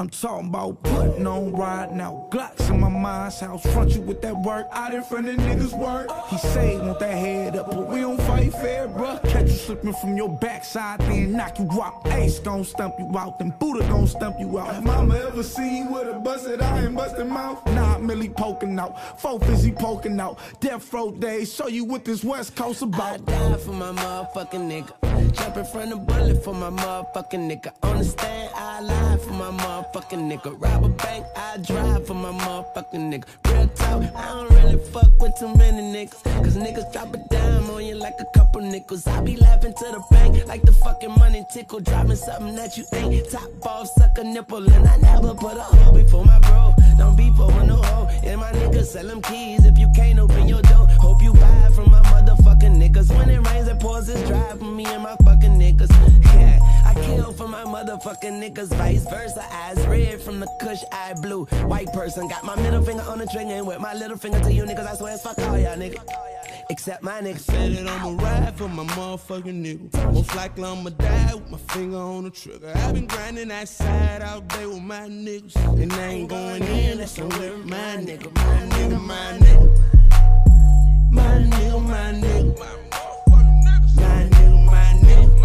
I'm talking about putting on riding out Glocks in my mind's house. Front you with that work out in front of niggas' work. He say want that head up, but we don't fight fair, bruh. Catch you slipping from your backside, then knock you out. Ace gon' stump you out, then Buddha gon' stump you out. Have mama ever seen you with a busted eye and busted mouth? Nah, Millie poking out, 4 fizzy poking out. Death row days, show you what this West Coast about. I die for my motherfucking nigga. Jumping from the bullet for my motherfucking nigga. On the stand, I lie for my motherfucking nigga. Rob a bank, I drive for my motherfucking nigga. Real talk, I don't really fuck with too many niggas. Cause niggas drop a dime on you like a couple nickels. I be laughing to the bank like the fucking money tickle. Dropping something that you ain't. Top off, suck a nipple. And I never put a hoe before my bro. Don't be for no hoe. And my niggas sell them keys if you can't open your door. Hope you buy from my motherfucking niggas. When it rains and pours, it's dry for me and my fucking niggas. Yeah, I kill for my motherfucking niggas. Vice versa, eyes red from the kush, eye blue. White person, got my middle finger on the trigger and with my little finger to you niggas. I swear it's fuck all y'all niggas, except my niggas. Said that I'ma ride for my motherfucking nigga. Most likely I'ma die with my finger on the trigger. I've been grinding that side all day with my niggas. And I ain't going in, that's on with my nigga. My nigga, my nigga. My nigga, my nigga. My nigga, my nigga.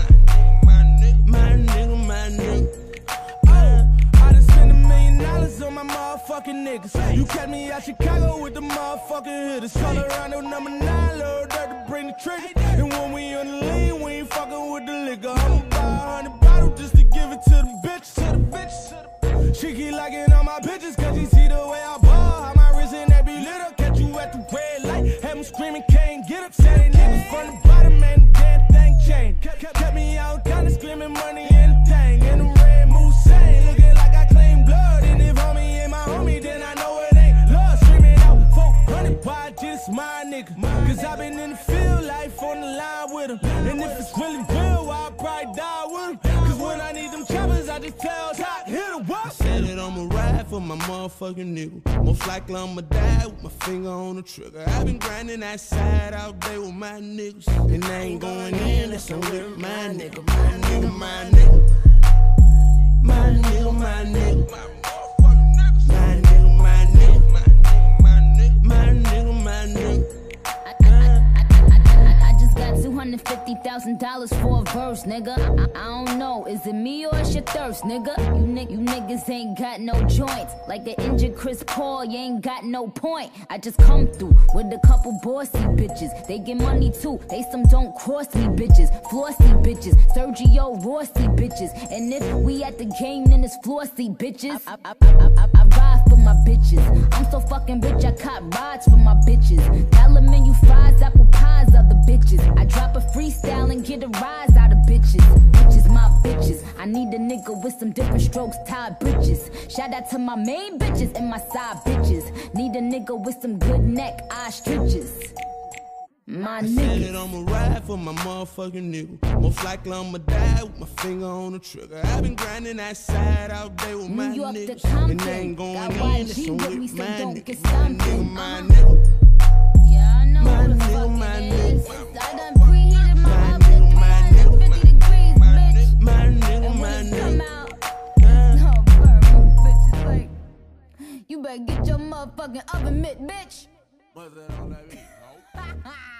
My nigga, my nigga. I done spent $1 million on my motherfucking niggas. You catch me out Chicago with the motherfucking hitters. Call around on number 9, little dirt to bring the trigger. And when we on the lean, we ain't fucking with the liquor. I'ma buy 100 bottles just to give it to the bitch. She keep liking all my pictures cause she see the way I ball. How my wrist and that be lit up. Catch you at the red light. Have them screaming, can't get up. Say they niggas from the bottom, man, the damn thing changed. Kept me out kinda screaming money in the tank. And the red moose saying, looking like I claim blood. And if homie ain't my homie, then I know it ain't love. Screaming out 400, why just my nigga? Cause I been in the field, life on the line with him. And if it's really real, I'll probably die with him. Cause when I need them choppers, I just tell Top, hit him up. Said that I'ma ride for my motherfucking nigga. Most likely I'ma die with my finger on the trigger. I've been grinding that side all day with my niggas. And I ain't going in, that's on with my nigga. My nigga, my nigga. My nigga, my nigga. My nigga, my nigga. My nigga, my nigga. Got $250,000 for a verse, nigga. I don't know, is it me or it's your thirst, nigga? You niggas ain't got no joints. Like the injured Chris Paul, you ain't got no point. I just come through with a couple bossy bitches. They get money too, they some don't cross me bitches. Flossy bitches, Sergio Rossi bitches. And if we at the game, then it's flossy bitches. I ride for my bitches. I'm so fucking rich, I cop rides for my bitches. Dollar menu fries, apple pies, other bitches. I drop a freestyle and get a rise out of bitches. Bitches, my bitches. I need a nigga with some different strokes, tied britches. Shout out to my main bitches and my side bitches. Need a nigga with some good neck, eye stretches. My niggas. Said that I'ma ride for my motherfucking nigga. Most likely I'ma die with my finger on the trigger. I've been grinding that side all day with my niggas. And I ain't going in, that's on with my nigga. My nigga, my nigga. Yeah, I know my what the nigga, fuck my it nigga. is. I done preheated my oven my 350 degrees, bitch. My nigga, And my when it nigga. come out, no, bro, bitches like, you better get your motherfucking oven mitt, bitch. What's that on that?